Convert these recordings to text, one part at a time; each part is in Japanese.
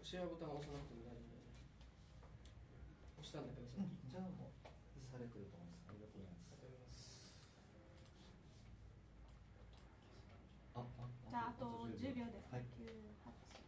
シェアボタンを押さなくても大丈夫。押したんだけどさっき。 じゃあもうされてると思います。ありがとうございます。 じゃああと10秒です。 はい。 9、8、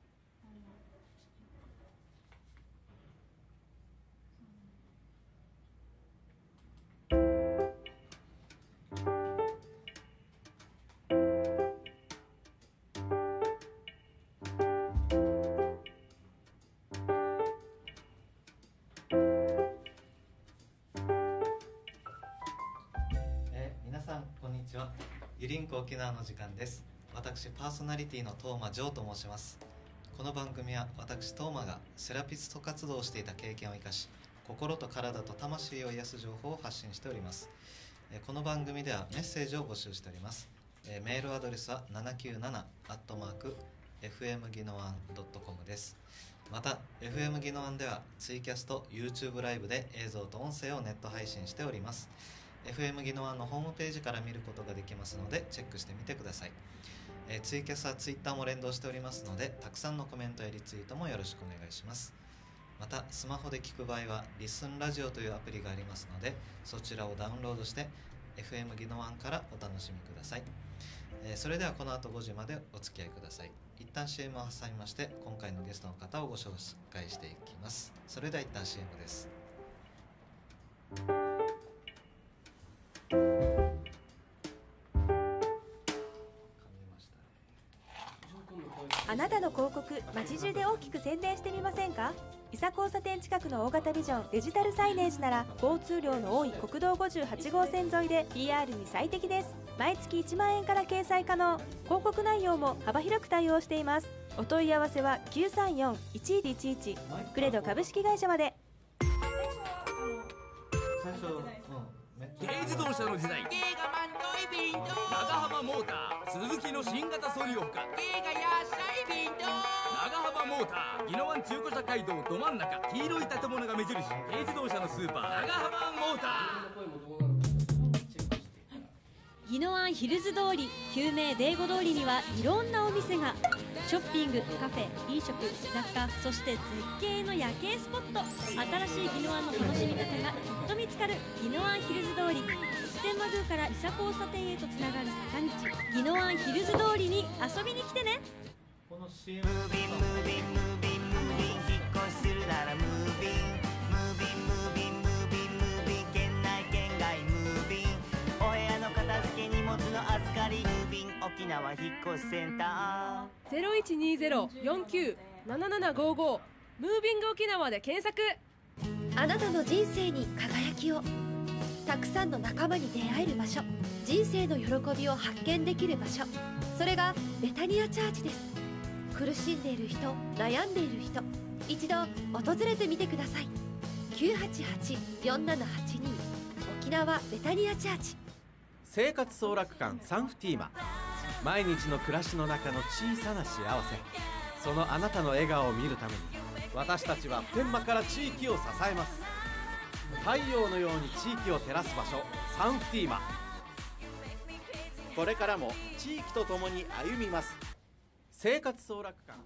皆さんこんにちは。ゆりんこ沖縄の時間です。私パーソナリティの東間ジョーと申します。この番組は私東間がセラピスト活動をしていた経験を生かし、心と体と魂を癒す情報を発信しております。この番組ではメッセージを募集しております。メールアドレスは797@fmginoan.com です。また FM ギノアンではツイキャスと YouTube ライブで映像と音声をネット配信しております。FM ギノアンのホームページから見ることができますのでチェックしてみてください。ツイキャスは Twitter も連動しておりますので、たくさんのコメントやリツイートもよろしくお願いします。またスマホで聞く場合はリスンラジオというアプリがありますので、そちらをダウンロードして FM ギノアンからお楽しみください。それではこの後5時までお付き合いください。一旦 CM を挟みまして、今回のゲストの方をご紹介していきます。それでは一旦 CM です。 あなたの広告、街中で大きく宣伝してみませんか？伊佐交差点近くの大型ビジョンデジタルサイネージなら、交通量の多い国道58号線沿いで PR に最適です。毎月1万円から掲載可能。広告内容も幅広く対応しています。お問い合わせは 934-1111 クレド株式会社まで。 最初、 軽自動車の時代、軽がマントイビント、長浜モーター、鈴木の新型ソリオフカ、軽がやっしゃいビント、長浜モーター、宜野湾中古車街道ど真ん中、黄色い建物が目印、軽自動車のスーパー、長浜モーター。 宜野湾ヒルズ通り、旧名デーゴ通りにはいろんなお店が。ショッピング、カフェ、飲食、雑貨、そして絶景の夜景スポット。新しい宜野湾の楽しみ方がきっと見つかる宜野湾ヒルズ通り。普天満宮から伊佐交差点へとつながる坂道、宜野湾ヒルズ通りに遊びに来てね。 この CM ムービンムービンムービンムービン、引っ越しするならムービンムービンムービンムービンムービン、県内県外ムービン、お部屋の片付け荷物の預かりムービン、沖縄引っ越しセンター 0120-49-7755 ムービング沖縄で検索。 あなたの人生に輝きを。たくさんの仲間に出会える場所、人生の喜びを発見できる場所、それがベタニアチャーチです。苦しんでいる人、悩んでいる人、一度訪れてみてください。988-4782 沖縄ベタニアチャーチ。 生活総楽館サンフティーマ。毎日の暮らしの中の小さな幸せ、そのあなたの笑顔を見るために、私たちは普天間から地域を支えます。太陽のように地域を照らす場所、サンフティーマ。これからも地域とともに歩みます。生活総楽館。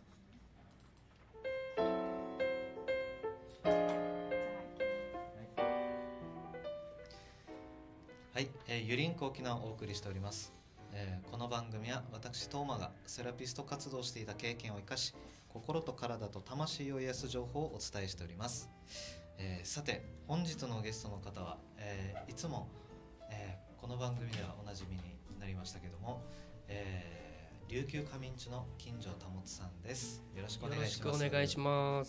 はい、ゆりんこ沖縄をお送りしております。この番組は私東間がセラピスト活動をしていた経験を生かし、心と体と魂を癒す情報をお伝えしております。さて本日のゲストの方は、いつも、この番組ではおなじみになりましたけども、琉球仮眠地の金城保さんです。よろしくお願いします。 よろしくお願いします。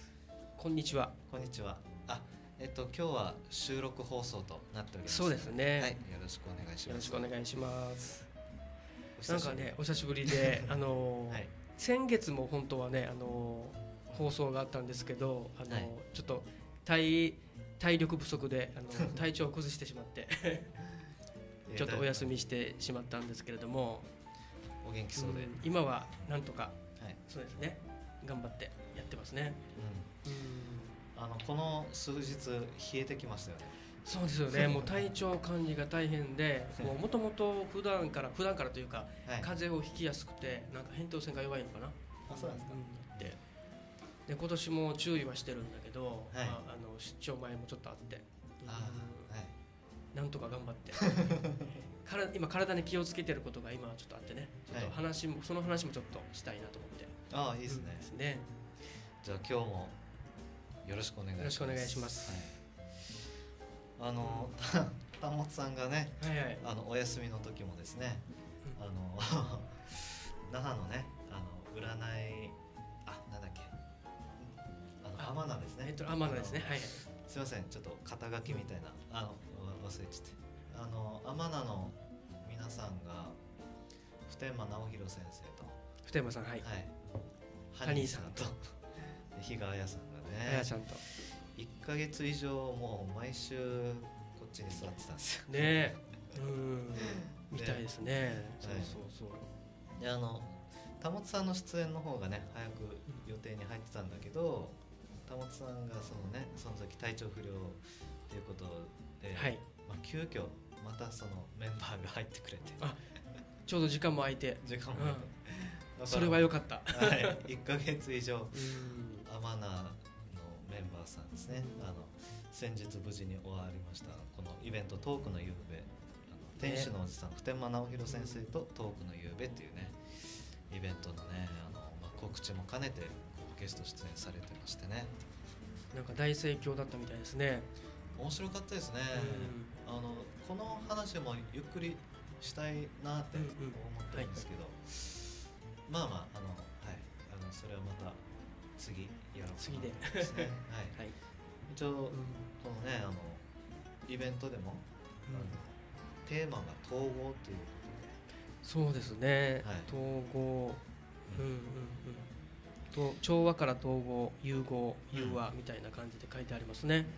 こんにちは。 こんにちは。今日は収録放送となっております。 そうですね。 はい、よろしくお願いします。 よろしくお願いします。なんかね、お久しぶりで、はい、先月も本当はね、放送があったんですけど、はい、ちょっと体力不足で体調を崩してしまってちょっとお休みしてしまったんですけれども、 お元気そうで、 今はなんとか、 はい、 そうですね、頑張ってやってますね。 この数日冷えてきましたよね。 そうですよね。もう体調管理が大変で、もともと普段からというか、はい、風邪をひきやすくて、なんか扁桃腺が弱いのかな。 そうなんですか。 で今年も注意はしてるんだけど、出張前もちょっとあって、なんとか頑張って今体に気をつけてることが今ちょっとあってね、ちょっとその話もちょっとしたいなと思って。 ああ、いいですね。じゃあ今日もよろしくお願いします。 よろしくお願いします。 たもつさんがね、お休みの時もですね、那覇のね、占い、なんだっけ、天名ですね。 天名ですね。はい。 すみません、ちょっと肩書きみたいな、忘れちゃって。天名の皆さんが普天間直弘先生と普天間さん、はい、 ハニーさんと比嘉彩さんがね、 彩ちゃんと 1ヶ月以上もう毎週こっちに座ってたんですよね。みたいですね。そうで、たもつさんの出演の方がね早く予定に入ってたんだけど、たもつさんがその時体調不良っていうことで、急遽またそのメンバーが入ってくれて、 ちょうど時間も空いて、それは良かった。 1ヶ月以上アマナのメンバーさんですね、先日無事に終わりましたこのイベントトークの夕べ、天使のおじさん普天間直弘先生とトークの夕べっていうねイベントのね告知も兼ねてゲスト出演されてましてね、 なんか大盛況だったみたいですね。 面白かったですね。この話もゆっくりしたいなって思ってるんですけど、それはまた次やろうかなと思いますね。一応このねイベントでもテーマが統合っていうことで、 そうですね。統合、調和から統合、融合、融和みたいな感じで書いてありますね。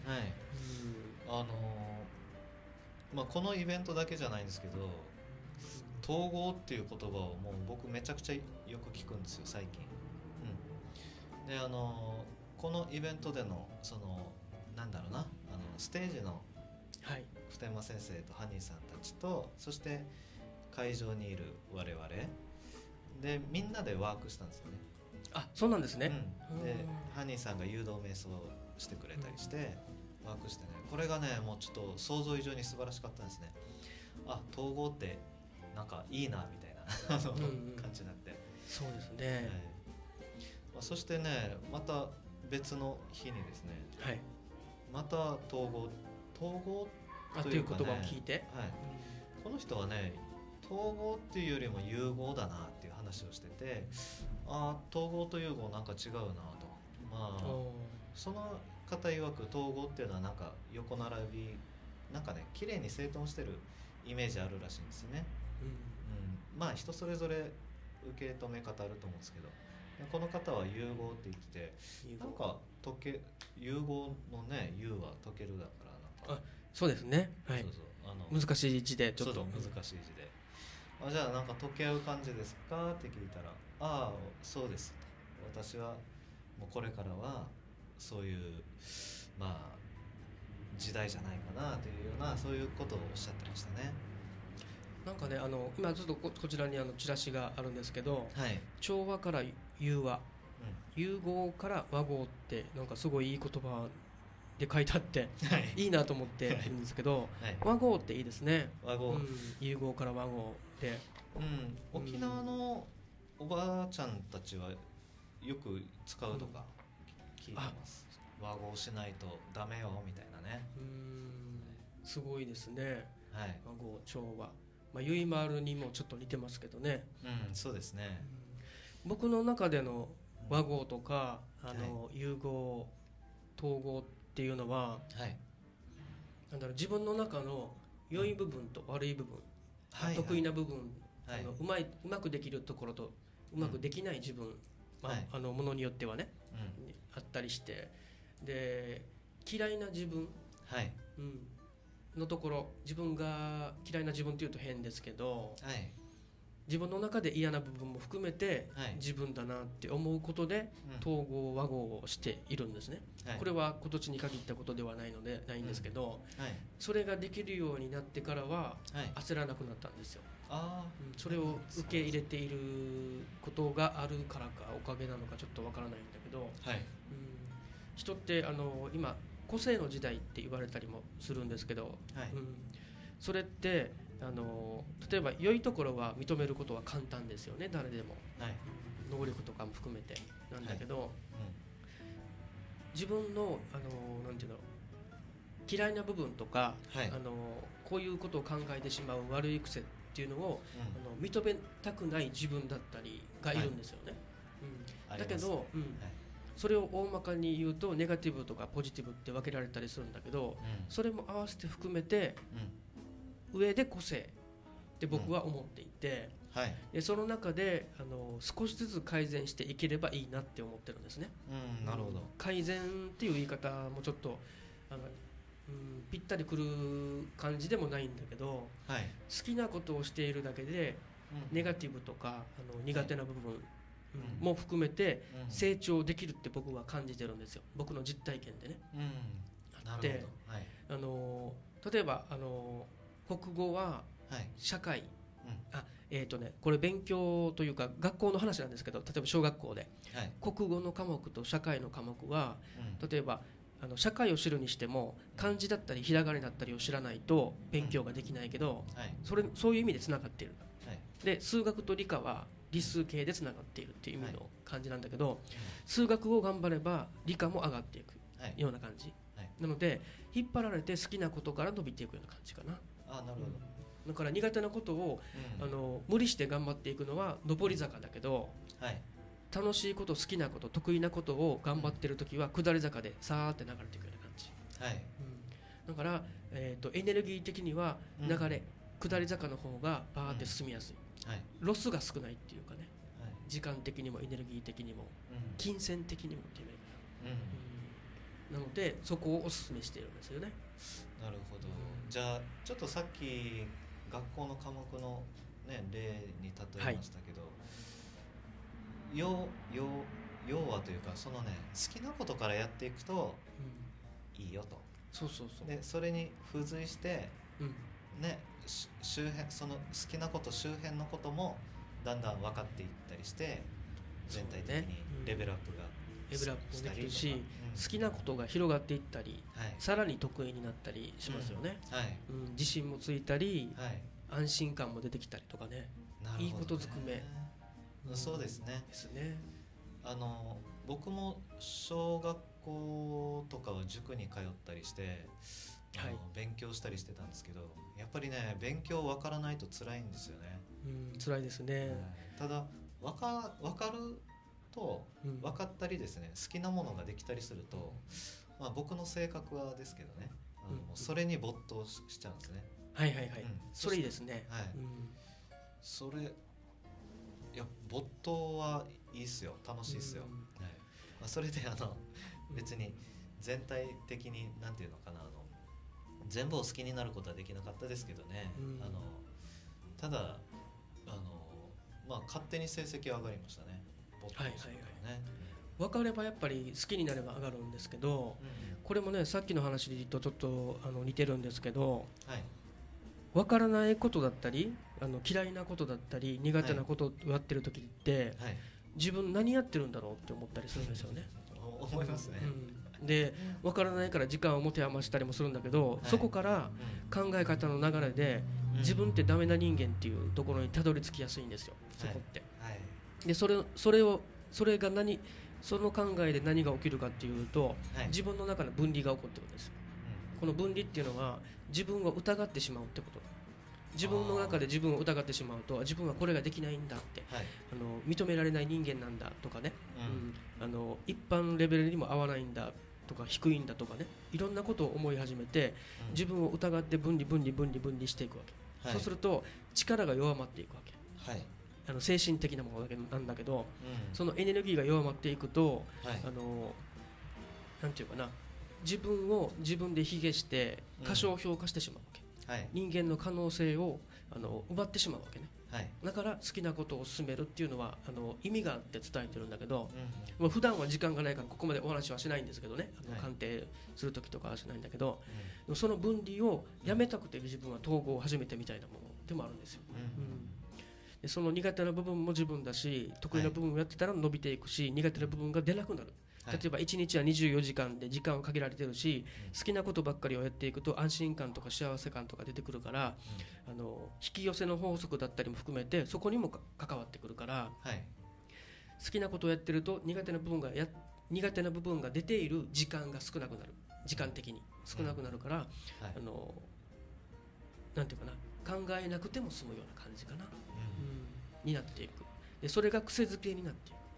このイベントだけじゃないんですけど、統合っていう言葉をもう僕めちゃくちゃよく聞くんですよ最近。でこのイベントでのなんだろうなステージの普天間先生とハニーさんたちと、そして会場にいる我々でみんなでワークしたんですよね。 そうなんですね。 でハニーさんが誘導瞑想してくれたりしてワークしてね、これがねもうちょっと想像以上に素晴らしかったんですね。統合ってなんかいいなみたいな感じになって。 そうですね。 そしてねまた別の日にですね、また統合というかね、 言葉を聞いて、 この人はね統合っていうよりも融合だなっていう話をしてて、統合と融合なんか違うなと。その方曰く統合っていうのはなんか横並びなんかね綺麗に整頓してるイメージあるらしいんですよね。人それぞれ受け止め方あると思うんですけど、この方は融合って言ってて、なんか融合のね融は解けるだからなんかそうですね。難しい字でちょっと難しい字で、じゃあなんか溶け合う感じですかって聞いたら、そうですと、私はもうこれからはそういう時代じゃないかなというようなそういうことをおっしゃってましたね。 なんかね今ちょっとこちらにチラシがあるんですけど、調和から融和、融合から和合ってなんかすごいいい言葉で書いてあって、いいなと思ってるんですけど、和合っていいですね。 和合、 融合から和合で、 沖縄のおばあちゃんたちはよく使うとか聞いてます。和合しないとダメよみたいなね。 すごいですね。和合調和、ゆいまるにもちょっと似てますけどね。 そうですね。 僕の中での和合とか融合統合っていうのは、なんだろう、自分の中の良い部分と悪い部分、得意な部分、うまくできるところとうまくできない自分、ものによってはね、あったりして、で嫌いな自分、のところ、自分が嫌いな自分っていうと変ですけど、自分の中で嫌な部分も含めて自分だなって思うことで統合和合をしているんですね。これは今年に限ったことではないのでないんですけど、それができるようになってからは焦らなくなったんですよ。それを受け入れていることがあるからかおかげなのかちょっとわからないんだけど、 人って今個性の時代って言われたりもするんですけど、それって例えば良いところは認めることは簡単ですよね、誰でも、能力とかも含めてなんだけど、自分のなんていうの、嫌いな部分とか、こういうことを考えてしまう悪い癖っていうのを、認めたくない自分だったりがいるんですよね、だけど、それを大まかに言うとネガティブとかポジティブって分けられたりするんだけど、それも合わせて含めて、上で個性って僕は思っていて、でその中で少しずつ改善していければいいなって思ってるんですね。 なるほど。 改善っていう言い方もちょっとぴったりくる感じでもないんだけど、好きなことをしているだけで、ネガティブとか苦手な部分も含めて成長できるって僕は感じてるんですよ、僕の実体験でね。で、例えば国語は社会、これ勉強というか学校の話なんですけど、例えば小学校で、国語の科目と社会の科目は、例えば社会を知るにしても漢字だったりひらがなだったりを知らないと勉強ができないけど、そういう意味でつながっている、で数学と理科は理数系でつながっているっていう意味の感じなんだけど、数学を頑張れば理科も上がっていくような感じ、なので引っ張られて好きなことから伸びていくような感じかな。 なるほど。 だから苦手なことを、無理して頑張っていくのは上り坂だけど、楽しいこと、好きなこと、得意なことを頑張ってる時は下り坂でさーって流れていくような感じ、だから、エネルギー的には流れ、下り坂の方がバーって進みやすい、ロスが少ないっていうかね、時間的にもエネルギー的にも、金銭的にもっていうのが、なのでそこをお勧めしているんですよね。 なるほど、じゃあちょっとさっき学校の科目の、ね、例に例えましたけど、要はというか、そのね、好きなことからやっていくといいよと、でそれに付随して、ね、周辺、その好きなこと周辺のこともだんだん分かっていったりして、全体的にレベルアップがもできるし、好きなことが広がっていったり、さらに得意になったりしますよね、自信もついたり、安心感も出てきたりとかね、いいことずくめ、 そうですね。僕も小学校とかは塾に通ったりして、勉強したりしてたんですけど、やっぱりね、勉強分からないと辛いんですよね。 辛いですね。 ただ分かると、分かったりですね、好きなものができたりすると、僕の性格はですけどね、それに没頭しちゃうんですね。それいいですね。それ、いや、没頭はいいっすよ、楽しいっすよ。それで別に全体的になんていうのかな、全部を好きになることはできなかったですけどね、ただ勝手に成績は上がりましたね。 分かればやっぱり好きになれば上がるんですけど、これもね、さっきの話とちょっと似てるんですけど、分からないことだったり、嫌いなことだったり苦手なことをやってる時って、自分何やってるんだろうって思ったりするんですよね。 思いますね。 で、分からないから時間を持て余したりもするんだけど、そこから考え方の流れで、自分ってダメな人間っていうところにたどり着きやすいんですよ、そこって。でそれがその考えで何が起きるかっていうと、自分の中の分離が起こってるんですよ。この分離っていうのは自分を疑ってしまうってこと。自分の中で自分を疑ってしまうと、自分はこれができないんだって、認められない人間なんだとかね、一般レベルにも合わないんだとか、低いんだとかね、いろんなことを思い始めて、自分を疑って分離していくわけ、そうすると力が弱まっていくわけ、精神的なものなんだけど、そのエネルギーが弱まっていくと、なんていうかな、自分を自分で卑下して過小評価してしまうわけ、人間の可能性を奪ってしまうわけね、だから好きなことを進めるっていうのは意味があって伝えてるんだけど、普段は時間がないからここまでお話はしないんですけどね、鑑定する時とかはしないんだけど、その分離をやめたくて自分は統合を始めてみたいなものでもあるんですよ、でその苦手な部分も自分だし、得意な部分をやってたら伸びていくし、苦手な部分が出なくなる、 例えば1日は24時間で時間を限られてるし、好きなことばっかりをやっていくと安心感とか幸せ感とか出てくるから、引き寄せの法則だったりも含めてそこにも関わってくるから、好きなことをやってると苦手な部分が出ている時間が少なくなる、時間的に少なくなるから、なんていうかな、考えなくても済むような感じかな、になっていく。でそれが癖づけになっていく。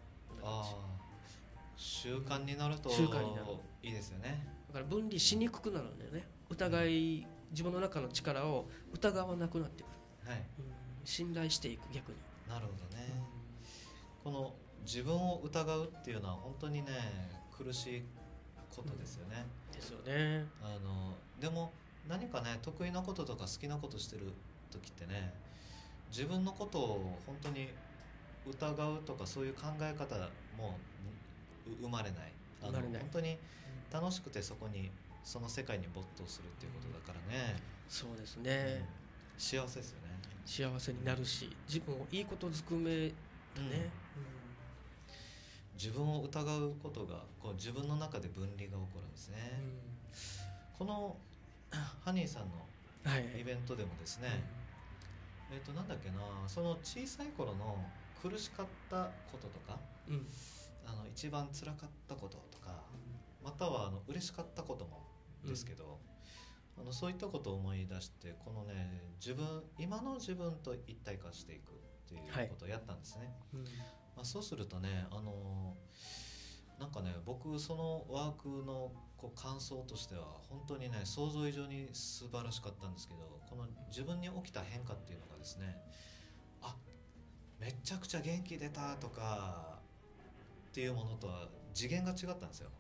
習慣になるといいですよね。 だから分離しにくくなるんだよね。自分の中の力を疑わなくなってくる、信頼していく、逆に。 なるほどね、この自分を疑うっていうのは本当にね苦しいことですよね、 ですよね。 でも何かね得意なこととか好きなことしてる時ってね、自分のことを本当に疑うとかそういう考え方も生まれない。本当に楽しくてその世界に没頭するっていうことだからね。 そうですね、 幸せですよね。 幸せになるし、自分をいいことずくめだね、 自分を疑うことが自分の中で分離が起こるんですね、このハニーさんのイベントでもですね、なんだっけな、その小さい頃の苦しかったこととか、一番辛かったこととか、または嬉しかったこともですけど、そういったことを思い出して、このね今の自分と一体化していくっていうことをやったんですね、そうするとね、なんかね、僕そのワークの感想としては本当にね想像以上に素晴らしかったんですけど、この自分に起きた変化っていうのがですね、めちゃくちゃ元気出たとかっていうものとは次元が違ったんですよ。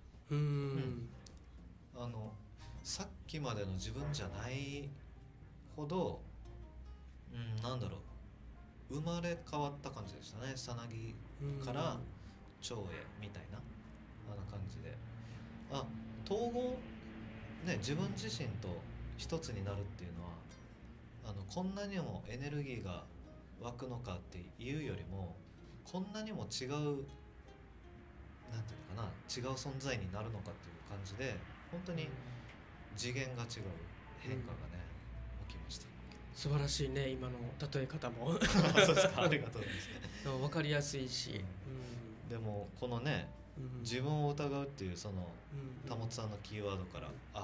さっきまでの自分じゃないほど、なんだろう、生まれ変わった感じでしたね。さなぎから蝶へみたいな感じで、統合ね、自分自身と一つになるっていうのはこんなにもエネルギーが湧くのかっていうよりも、こんなにも違う、なんていうのかな、違う存在になるのかっていう感じで、本当に次元が違う変化がね、起きました。 素晴らしいね、今の例え方もそうですか、ありがとうございます。 分かりやすいし、 でもこのね、自分を疑うっていうその田本さんのキーワードから、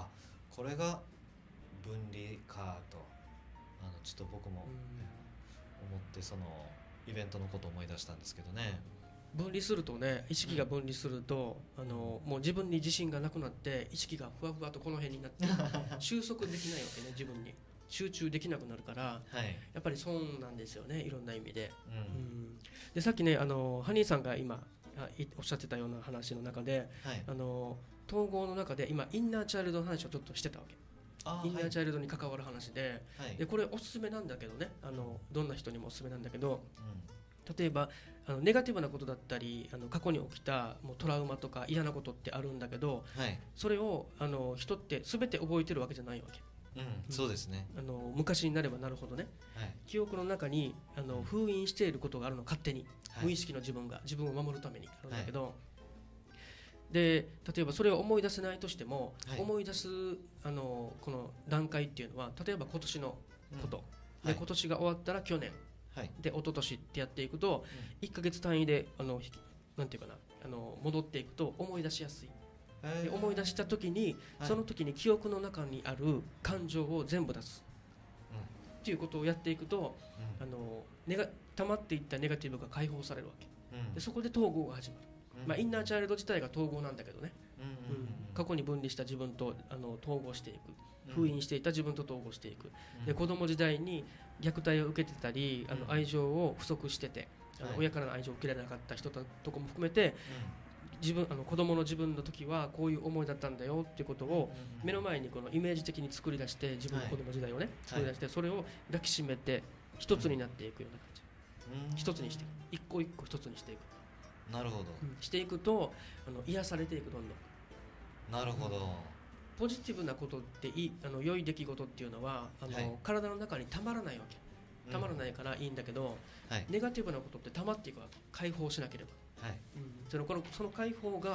これが分離かとちょっと僕も、思ってそのイベントのことを思い出したんですけどね。 分離するとね、意識が分離すると、もう自分に自信がなくなって意識がふわふわとこの辺になって収束できないわけね。自分に集中できなくなるから、やっぱり損なんですよね、いろんな意味で。でさっきね、ハニーさんが今おっしゃってたような話の中で、統合の中で今インナーチャイルドの話をちょっとしてたわけ。インナーチャイルドに関わる話で、でこれおすすめなんだけどね、どんな人にもおすすめなんだけど、例えばネガティブなことだったり、過去に起きたもうトラウマとか嫌なことってあるんだけど、それを人って全て覚えてるわけじゃないわけ。 そうですね。 昔になればなるほどね、記憶の中に封印していることがあるの、勝手に、無意識の自分が自分を守るためにあるんだけど、で例えばそれを思い出せないとしても、思い出すこの段階っていうのは、例えば今年のこと、で今年が終わったら去年、で一昨年ってやっていくと、1ヶ月単位でなんていうかな、戻っていくと思い出しやすい。で思い出した時に、その時に記憶の中にある感情を全部出す、っていうことをやっていくと、溜まっていったネガティブが解放されるわけ、でそこで統合が始まる、インナーチャイルド自体が統合なんだけどね、過去に分離した自分と統合していく、封印していた自分と統合していく、で子供時代に虐待を受けてたり、愛情を不足してて、親からの愛情を受けられなかった人とかも含めて、子供の自分の時はこういう思いだったんだよっていうことを目の前にこのイメージ的に作り出して、自分の子供時代をね、作り出して、それを抱きしめて一つになっていくような感じ、一つにしていく、一個一個一つにしていく。 なるほど、 していくと癒されていく、どんどん。 なるほど。 ポジティブなことって良い出来事っていうのは体の中にたまらないわけ。たまらないからいいんだけど、ネガティブなことってたまっていくわけ。解放しなければ、その解放が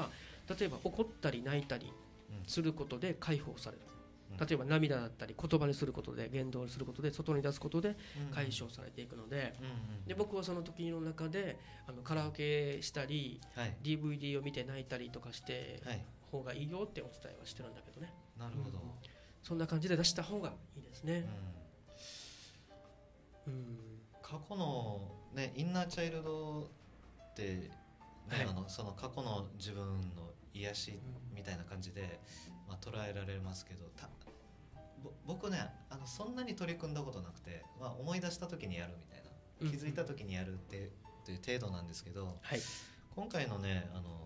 例えば怒ったり泣いたりすることで解放される、例えば涙だったり言葉にすることで言動にすることで外に出すことで解消されていくので、で僕はその時の中でカラオケしたり、DVD を見て泣いたりとかして方がいいよってお伝えはしてるんだけどね。 なるほど、 そんな感じで出した方がいいですね。 過去の、ね、インナーチャイルドって、ね、その過去の自分の癒しみたいな感じで、捉えられますけど、僕ねそんなに取り組んだことなくて、思い出した時にやるみたいな、気づいた時にやるっていう程度なんですけど、今回のね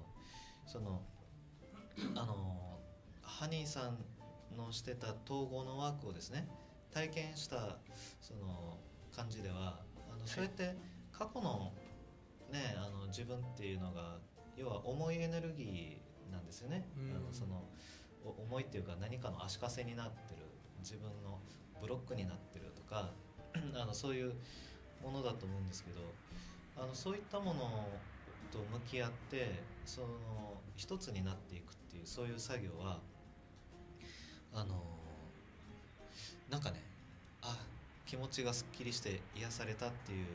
ハニーさんのしてた統合のワークをですね体験したその感じではそうやって過去のね自分っていうのが要は重いエネルギーなんですよね。その重いっていうか何かの足かせになってる、自分のブロックになってるとかそういうものだと思うんですけど、そういったものと向き合ってその一つになっていくっていうそういう作業はなんかね気持ちがすっきりして癒されたっていう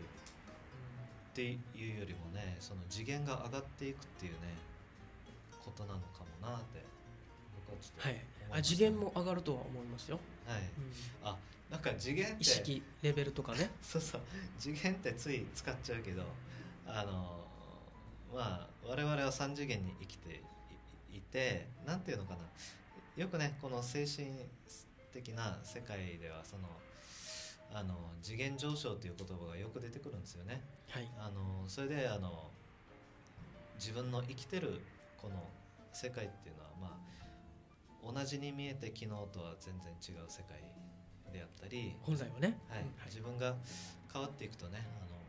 よりもね、その次元が上がっていくっていうねことなのかもなって僕はちょっと思いました。 次元も上がるとは思いますよ。 なんか次元って意識レベルとかねそう次元ってつい使っちゃうけど我々は3次元に生きていて、なんていうのかな、よくねこの精神的な世界ではその次元上昇という言葉がよく出てくるんですよね。それで自分の生きてるこの世界っていうのは同じに見えて昨日とは全然違う世界であったり、 本来はね、 自分が変わっていくとね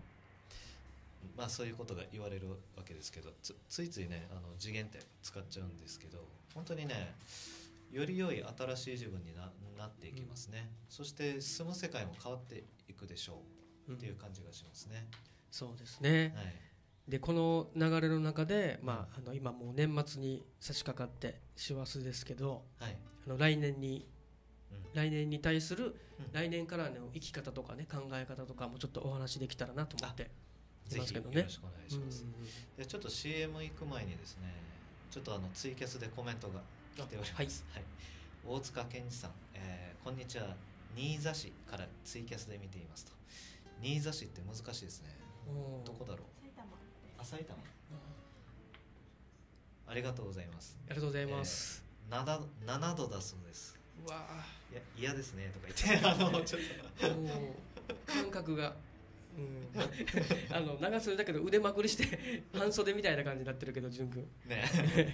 そういうことが言われるわけですけど、ついついね次元って使っちゃうんですけど、本当にねより良い新しい自分に なっていきますね。そして住む世界も変わっていくでしょうっていう感じがしますね。 そうですね、でこの流れの中で、今もう年末に差し掛かって師走ですけど、来年に対する、来年からの生き方とかね考え方とかもちょっとお話できたらなと思っていますけどね。 ぜひよろしくお願いします。でちょっと CM 行く前にですね、ちょっとツイキャスでコメントが来ております。大塚健二さん、こんにちは、新座市からツイキャスで見ていますと。新座市って難しいですね。どこだろう。埼玉。ありがとうございます。 ありがとうございます。 7度だそうです。 うわいや嫌ですねとか言ってちょっと感覚が長袖だけど腕まくりして半袖みたいな感じになってるけど潤君ね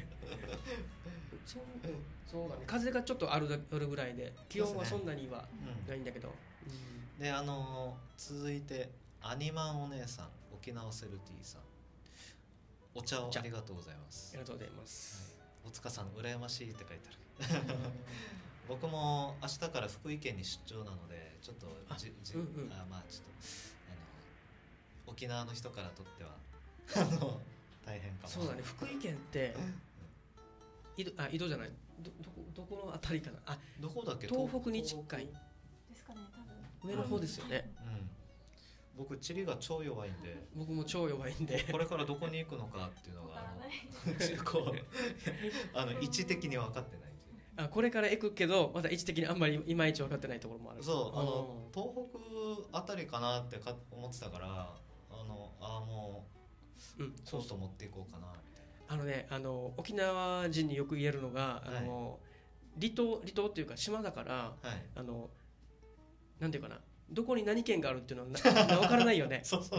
そうだね、風がちょっとあるぐらいで気温はそんなにはないんだけど、 で続いてアニマンお姉さん、沖縄セルティさん、お茶をありがとうございます。 ありがとうございます。 お塚さん羨ましいって書いてある僕も明日から福井県に出張なのでちょっとちょっと沖縄の人からとっては大変かも。 そうだね、福井県って井戸じゃない、どこのあたりかな、 どこだっけ、 東北に近いですかね、多上分の方ですよね。 僕地理が超弱いんで、 僕も超弱いんでこれからどこに行くのかっていうのが位置的に分かってない。 これから行くけどまだ位置的にあんまりいまいち分かってないところもある。 そう東北あたりかなって思ってたから、もうコート持っていこうかなみたいな。 沖縄人によく言えるのが離島っていうか島だから、なんていうかな、どこに何県があるっていうのは分からないよねそう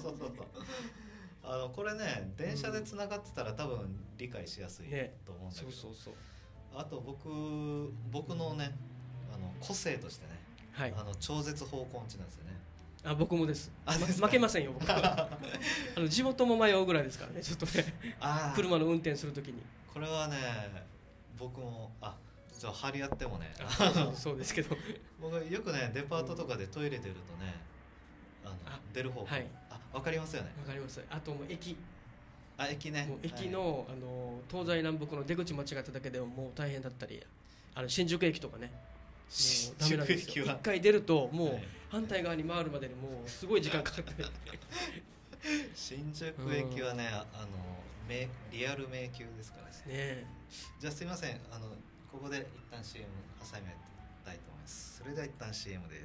これね電車でつながってたら多分理解しやすいと思うんだけど、あと僕のね個性としてね、超絶方向音痴なんですよね。 僕もです。負けませんよ僕地元も迷うぐらいですからね、ちょっとね車の運転するときに。 これはね僕も張り合ってもねそうですけど僕よくねデパートとかでトイレ出るとね出る方向、分かりますよね。 分かります。あともう駅駅ね。 もう駅の、東西南北の出口間違っただけでももう大変だったり、新宿駅とかね、もうダメなんですよ。一回出るともう反対側に回るまでにもうすごい時間かかって新宿駅はね、リアル迷宮ですからね。じゃあすいません、ここで一旦 CM 挟めたいと思います。それでは一旦 CM です。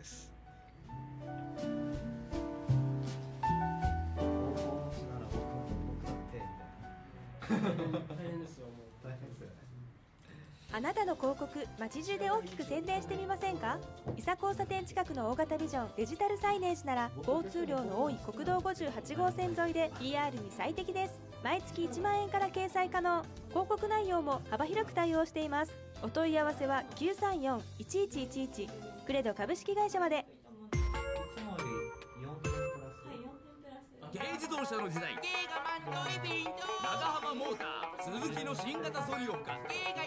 あなたの広告、街中で大きく宣伝してみませんか？伊佐交差点近くの大型ビジョンデジタルサイネージなら、交通量の多い国道58号線沿いで PR に最適です。毎月1万円から掲載可能。広告内容も幅広く対応しています。お問い合わせは 934-1111 クレド株式会社まで。 軽自動車の時代、長浜モーター鈴木の新型ソリオカ、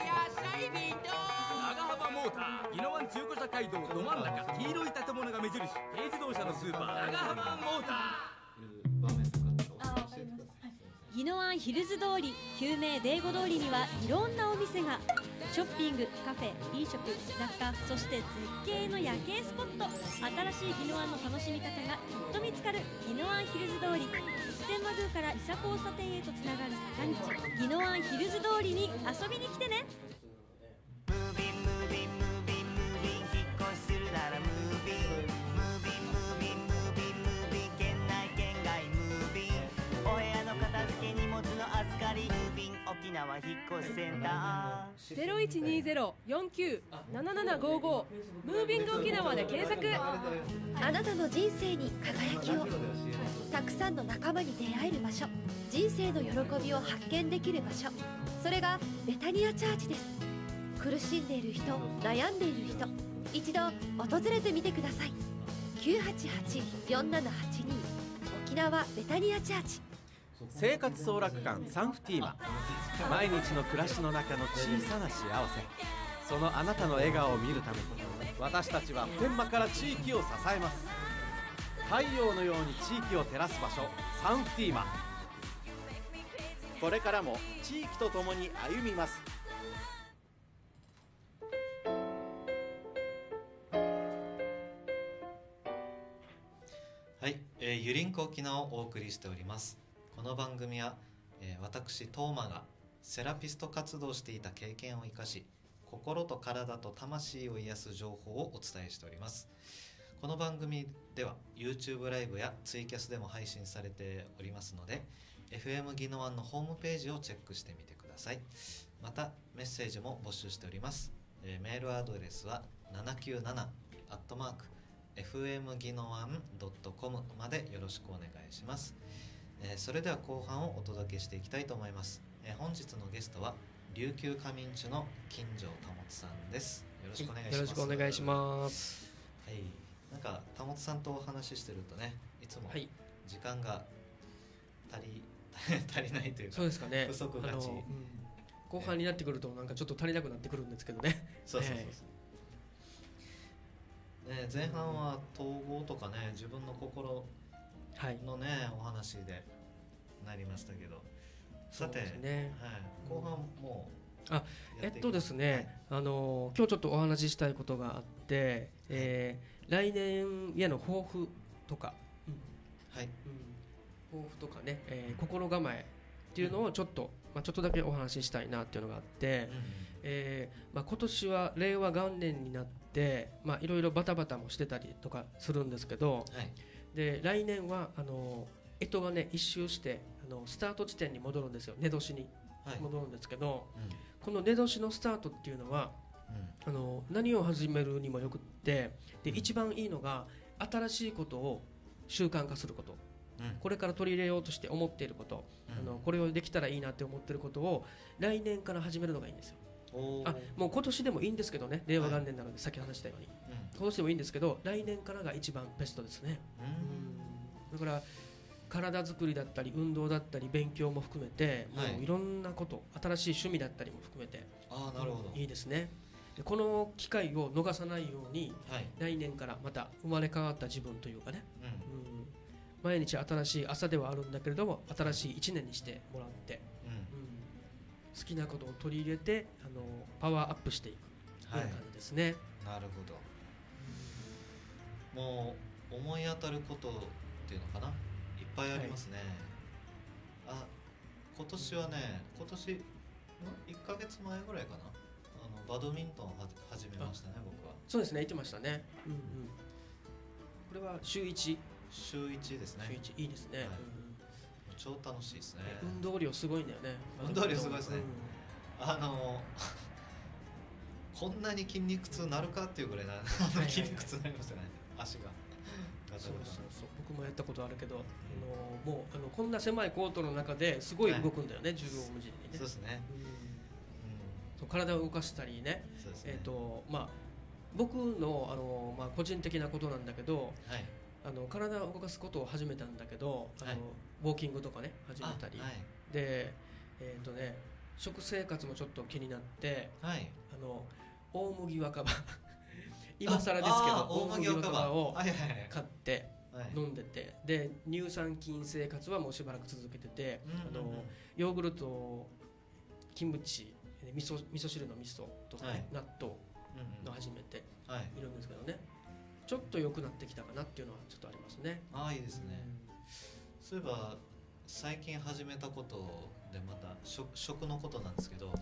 長浜モーター宜野湾中古車街道ど真ん中、黄色い建物が目印、軽自動車のスーパー長浜モーター。 宜野湾ヒルズ通り、旧名デーゴ通りにはいろんなお店が。ショッピング、カフェ、飲食、雑貨、そして絶景の夜景スポット。新しい宜野湾の楽しみ方がきっと見つかる宜野湾ヒルズ通り。普天満宮から伊佐交差点へとつながる坂道、宜野湾ヒルズ通りに遊びに来てね。 ムービンムービンムービンムービン引っ越しするならムービンムービンムービンムービンムービン県内県外ムービンお部屋の片付け荷物の預かりムービン沖縄引っ越しセンター 0120-49-7755ムービング沖縄で検索。 あなたの人生に輝きを。たくさんの仲間に出会える場所、人生の喜びを発見できる場所、それがベタニアチャーチです。苦しんでいる人、悩んでいる人、一度訪れてみてください。988-4782沖縄ベタニアチャーチ。 生活総楽館サンフティーマ。毎日の暮らしの中の小さな幸せ、そのあなたの笑顔を見るために私たちは普天間から地域を支えます。太陽のように地域を照らす場所、サンフティーマ。 これからも地域とともに歩みます。 はい、ゆりんこ沖縄をお送りしております。この番組は、私トーマがセラピスト活動していた経験を生かし、心と体と魂を癒す情報をお伝えしております。この番組では YouTube ライブやツイキャスでも配信されておりますので、 FM 宜野湾のホームページをチェックしてみてください。またメッセージも募集しております。メールアドレスは 797@fmginoan.com までよろしくお願いします。それでは後半をお届けしていきたいと思います。本日のゲストは琉球仮眠地の金城保さんです。よろしくお願いします。 よろしくお願いします。 はい、なんか保さんとお話ししてるとね、いつも時間が足りないというか、 そうですかね、 不足がち、 後半になってくるとなんかちょっと足りなくなってくるんですけどね。 そうそうそうそう、前半は統合とかね、自分の心のね、お話でなりましたけど、さて、 ね、 後半もですね、今日ちょっとお話ししたいことがあって、来年への抱負とか、抱負とかね、心構えっていうのをちょっとだけお話ししたいなっていうのがあって、今年は令和元年になって、いろいろバタバタもしてたりとかするんですけど、で来年は干支がね一周してスタート地点に戻るんですよ。根年に戻るんですけど、この根年のスタートっていうのは、何を始めるにもよくって、で一番いいのが新しいことを習慣化すること、これから取り入れようとして思っていること、これをできたらいいなって思っていることを来年から始めるのがいいんですよ。もう今年でもいいんですけどね、令和元年なので、さっき話したように、今年でもいいんですけど、来年からが一番ベストですね。だから体作りだったり運動だったり勉強も含めて、もういろんなこと、新しい趣味だったりも含めて、いいですね。でこの機会を逃さないように、来年からまた生まれ変わった自分というかね、 毎日新しい朝ではあるんだけれども新しい1年にしてもらって、好きなことを取り入れてパワーアップしていくような感じですね。 なるほど。もう思い当たることっていうのかな、いっぱいありますね。今年はね、1ヶ月前ぐらいかな、バドミントンを始めましたね、僕は。 そうですね、言ってましたね。これは週1 ですね。 週1いいですね。 超楽しいですね。 運動量すごいんだよね。 運動量すごいですね。こんなに筋肉痛なるかっていうぐらいな筋肉痛になりましたね、足が。 そう僕もやったことあるけど、もうこんな狭いコートの中ですごい動くんだよね、縦横無尽にね。 そうですね。 体を動かしたりね。僕の個人的なことなんだけど、体を動かすことを始めたんだけど、ウォーキングとかね始めたりで、食生活もちょっと気になって、大麦若葉今更ですけど大麦若葉を買って飲んでて、で乳酸菌生活はもうしばらく続けてて、ヨーグルト、キムチ、味噌汁の味噌とか納豆の始めているんですけどね、ちょっと良くなってきたかなっていうのはちょっとありますね。 いいですね。そういえば最近始めたことでまた食のことなんですけど、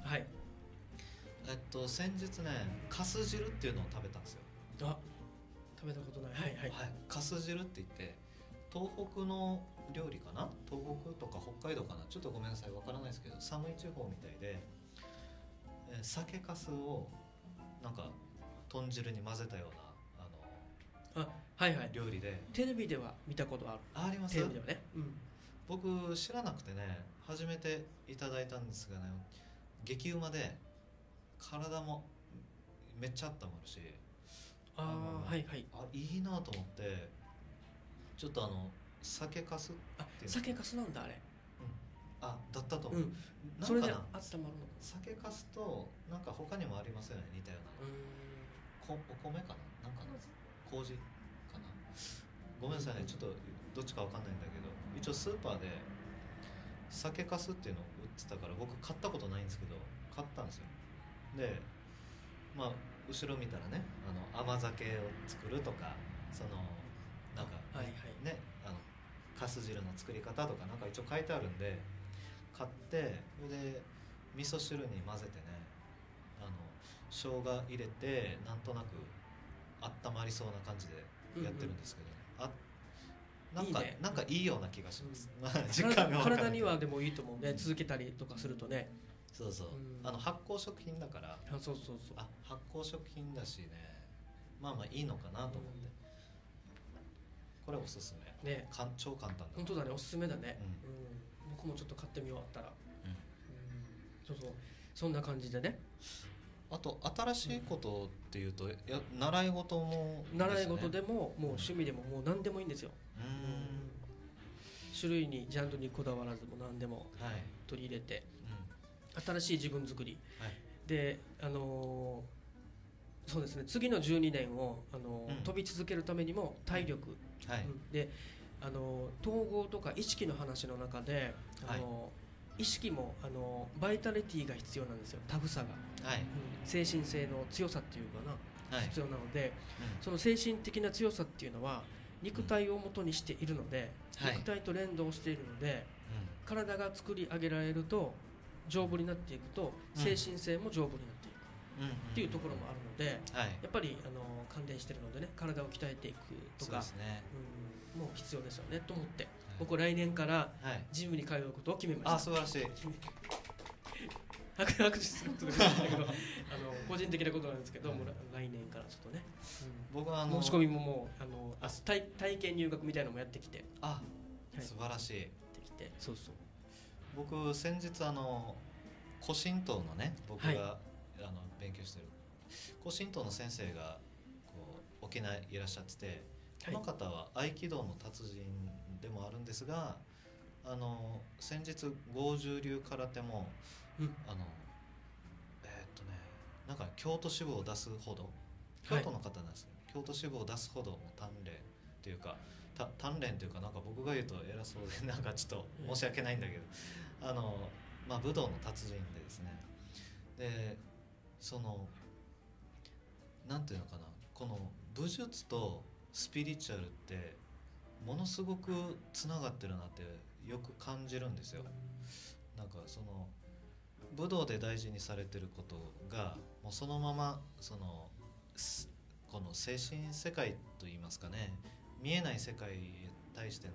先日ね、かす汁っていうのを食べたんですよ。 食べたことない。 かす汁って言って東北の料理かな、東北とか北海道かな、ちょっとごめんなさいわからないですけど、寒い地方みたいで、酒かすをなんか豚汁に混ぜたような料理で、 テレビでは見たことある。 あります。 テレビではね、 僕知らなくてね、初めていただいたんですがね、激うまで体もめっちゃ温まるし、いいなと思って、ちょっと酒かすっていう、 酒かすなんだあれ。 だったと思う。 それで温まるの。 酒かすとなんか他にもありますよね、似たような。お米かな、なんか麹かな。ごめんなさいね、ちょっとどっちかわかんないんだけど、一応スーパーで酒かすっていうのを売ってたから、僕買ったことないんですけど買ったんですよ。で後ろ見たらね、甘酒を作るとか、なんかね、かす汁の作り方とかなんか一応書いてあるんで買って、それで味噌汁に混ぜてね、生姜入れてなんとなく温まりそうな感じでやってるんですけど、なんかいいような気がします。 体にはでもいいと思うね、続けたりとかするとね。 そうそう、発酵食品だから、 発酵食品だしね、いいのかなと思って、これおすすめね。超簡単だ。 本当だね、おすすめだね。僕もちょっと買ってみよう、あったら。そんな感じでね。 あと新しいことっていうと、習い事もですね。 習い事でももう趣味でももう何でもいいんですよ。種類にジャンルにこだわらず、もう何でも取り入れて、新しい自分作り、でそうですね、次の12年を飛び続けるためにも体力、で統合とか意識の話の中で意識もバイタリティが必要なんですよ、タフさが、精神性の強さっていうかな、必要なので、その精神的な強さっていうのは肉体を元にしているので、肉体と連動しているので、体が作り上げられると丈夫になっていくと、精神性も丈夫になっていくっていうところもあるので、やっぱり関連しているのでね、体を鍛えていくとかもう必要ですよねと思って、僕来年からジムに通うことを決めました。 素晴らしい。 拍手することがないんだけど個人的なことなんですけど、来年からちょっとね、 僕は申し込みももう体験入学みたいなのもやってきて、 素晴らしい。 そうそう。 僕先日古神道のね、僕が、勉強してる古神道の先生が沖縄いらっしゃってて、この方は合気道の達人でもあるんですが、先日剛柔流空手も、なんか京都支部を出すほど、京都の方なんですよ、京都支部を出すほども鍛錬ってっていうか鍛錬というか、なんか僕が言うと偉そうでなんかちょっと申し訳ないんだけど、武道の達人でですね、でそのなんていうのかな、この武術とスピリチュアルってものすごくつながってるなってよく感じるんですよ。なんかその武道で大事にされてることがもうそのままこの精神世界といいますかね、見えない世界に対しての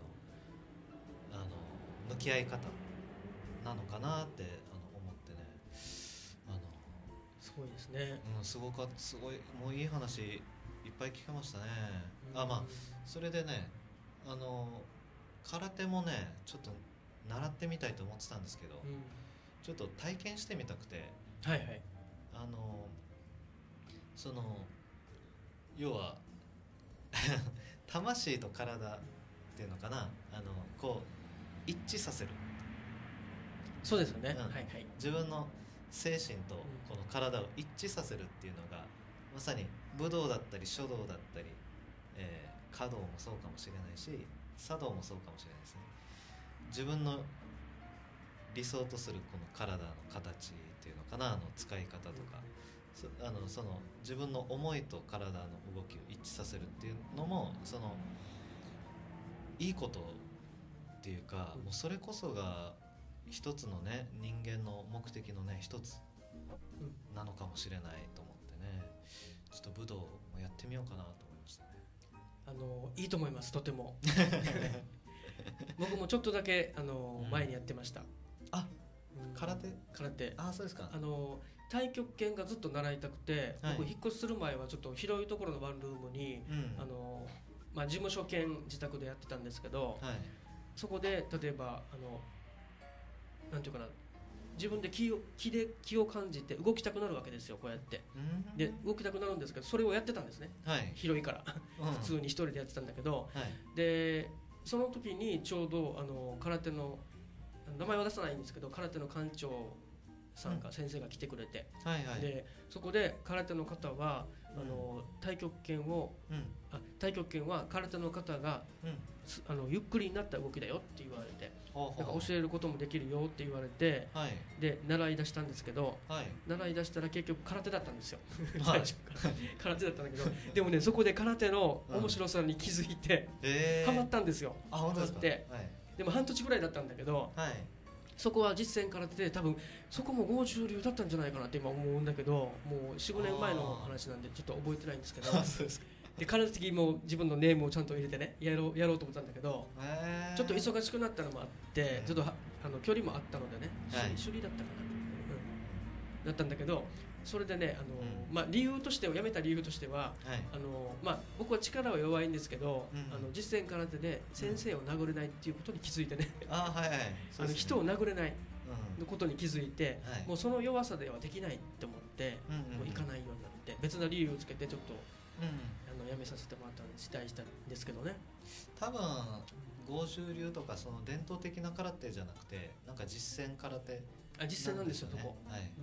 向き合い方なのかなって思ってね、すごいですね。 すごいもういい話いっぱい聞けましたね。まあそれでね、空手もねちょっと習ってみたいと思ってたんですけど、ちょっと体験してみたくて、 はいはい、 その要は魂と体っていうのかな、こう一致させる。 そうですよね、はいはい、 自分の精神とこの体を一致させるっていうのが、まさに武道だったり書道だったり、華道もそうかもしれないし、茶道もそうかもしれないですね。自分の理想とするこの体の形っていうのかな、使い方とか、その自分の思いと体の動きを一致させるっていうのも、そのいいことっていうか、もうそれこそが一つのね、人間の目的のね一つなのかもしれないと思ってね、ちょっと武道もやってみようかなと思いましたね。 いいと思います、とても僕もちょっとだけ前にやってました。 空手。そうですか。 太極拳がずっと習いたくて、僕引っ越しする前はちょっと広いところのワンルームに、事務所兼自宅でやってたんですけど、そこで例えばなんていうかな、自分で気を感じて動きたくなるわけですよ、こうやって。で動きたくなるんですけど、それをやってたんですね、広いから普通に一人でやってたんだけど、でその時にちょうど空手の名前は出さないんですけど、空手の館長さんが、先生が来てくれて、でそこで空手の方は太極拳は空手の方が、ゆっくりになった動きだよって言われて、なんか教えることもできるよって言われて、で習い出したんですけど、習い出したら結局空手だったんですよ最初から空手だったんだけど、でもね、そこで空手の面白さに気づいて、ハマったんですよ。 本当ですか。 でも半年ぐらいだったんだけど、そこは実践空手で、多分そこも剛柔流だったんじゃないかなって今思うんだけど、もう 4,5 年前の話なんでちょっと覚えてないんですけどで空手的も自分のネームをちゃんと入れてね、やろうと思ったんだけど、ちょっと忙しくなったのもあって、ちょっと距離もあったのでね、首里だったかな、だったんだけど、それでね、理由としては、辞めた理由としては、僕は力は弱いんですけど、実践空手で先生を殴れないっていうことに気づいてね、人を殴れないのことに気づいて、もうその弱さではできないって思って、もう行かないようになって、別な理由をつけてちょっと辞めさせてもらったりしたんですけどね。 多分剛柔流とかその伝統的な空手じゃなくて、なんか実践空手、 実践なんですよ、そこ。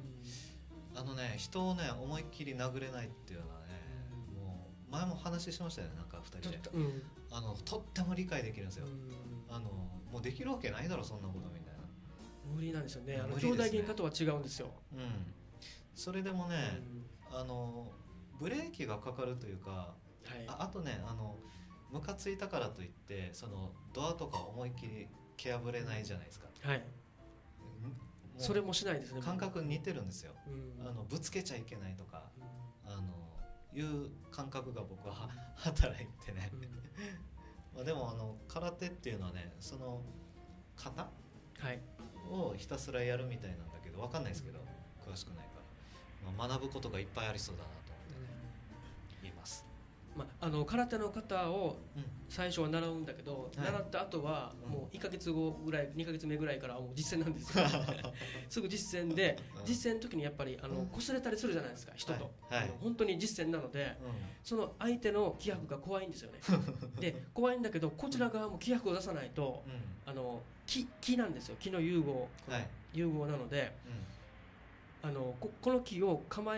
人をね思いっきり殴れないっていうのはね、もう前も話しましたよね、なんか2人で、とっても理解できるんですよ。もうできるわけないだろそんなことみたいな。 無理なんですよね。兄弟喧嘩とは違うんですよ。 それでもね、ブレーキがかかるというか、あとね、ムカついたからといってそのドアとか思いっきり蹴破れないじゃないですか。 それもしないですね。 感覚似てるんですよ。ぶつけちゃいけないとか、いう感覚が僕は働いてねでも空手っていうのはね、その型をひたすらやるみたいなんだけど、分かんないですけど、詳しくないから、学ぶことがいっぱいありそうだなと思ってね、言います。 空手の型を最初は習うんだけど、習った後はもう1ヶ月後ぐらい、2ヶ月目ぐらいからもう実践なんですよすぐ実践で、実践の時にやっぱり擦れたりするじゃないですか、人と。本当に実践なので、その相手の気迫が怖いんですよねで怖いんだけど、こちら側も気迫を出さないと、気なんですよ、気の融合なので、この気を構えて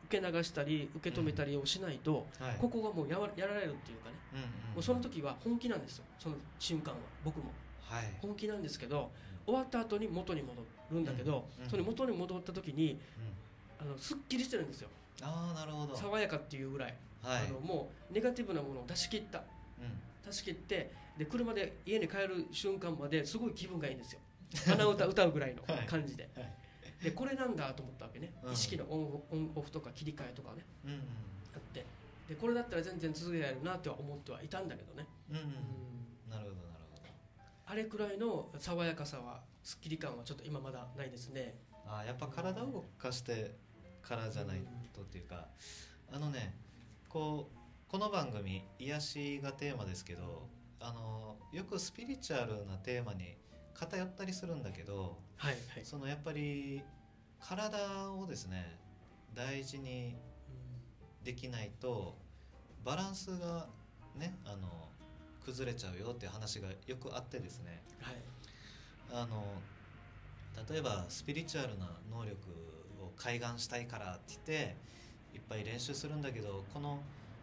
受け流したり受け止めたりをしないと、 はい、 ここがもうやられるっていうかね、もうその時は本気なんですよ。その瞬間は僕も、はい、本気なんですけど、終わった後に元に戻るんだけど、その元に戻った時に、すっきりしてるんですよ。 ああ、なるほど。 爽やかっていうぐらい、はい、もうネガティブなものを出し切った、出し切って、で車で家に帰る瞬間まですごい気分がいいんですよ。鼻歌歌うぐらいの感じで、はいはい、でこれなんだと思ったわけね、意識のオンオフとか切り替えとかね、あって、でこれだったら全然続けられるなっては思ってはいたんだけどね。 なるほどなるほど。 あれくらいの爽やかさは、すっきり感はちょっと今まだないですね。 やっぱ体を動かしてからじゃないとっていうか、この番組癒しがテーマですけど、よくスピリチュアルなテーマに偏ったりするんだけど、はいはい、そのやっぱり体をですね大事にできないとバランスがね崩れちゃうよっていう話がよくあってですね、はい、例えばスピリチュアルな能力を開眼したいからって言っていっぱい練習するんだけど、この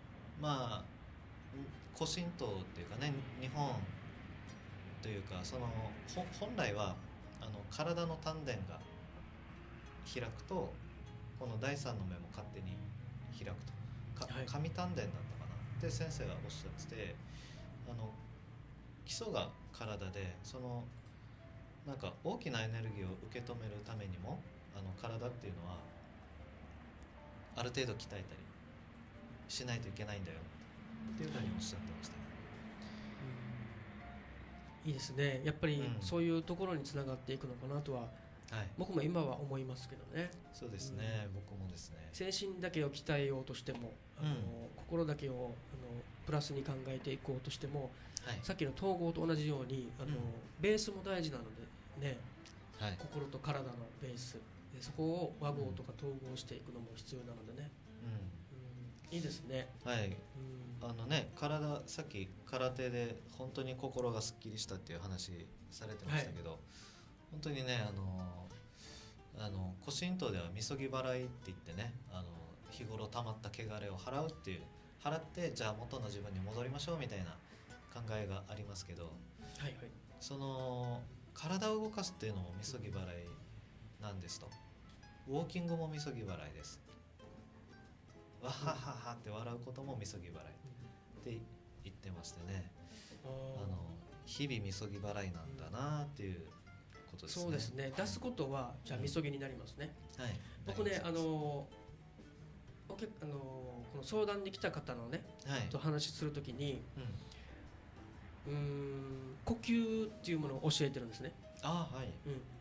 古神道っていうかね、日本というかその本来は体の丹田が開くとこの第三の目も勝手に開くと、神丹田だったかなって先生がおっしゃってて、基礎が体で、そのなんか大きなエネルギーを受け止めるためにも体っていうのはある程度鍛えたりしないといけないんだよっていうふうにおっしゃってました。 いいですね。やっぱりそういうところにつながっていくのかなとは、僕も今は思いますけどね。 そうですね、僕もですね。 精神だけを鍛えようとしても、心だけをプラスに考えていこうとしても、さっきの統合と同じようにベースも大事なのでね、心と体のベースで、そこを和合とか統合していくのも必要なのでね、いいですね。 はい、体、さっき空手で本当に心がすっきりしたっていう話されてましたけど、本当にね古神道ではみそぎ払いって言ってね、日頃溜まった汚れを払ってじゃあ元の自分に戻りましょうみたいな考えがありますけど、はいはい、その体を動かすっていうのもみそぎ払いなんですと。ウォーキングもみそぎ払いです。わはははって笑うこともみそぎ払いって言ってましてね、日々みそぎ払いなんだなっていうことですね。 そうですね。出すことはじゃあみそぎになりますね。はい。僕ねこの相談に来た方のね、と話するときに、呼吸っていうものを教えてるんですね。はい。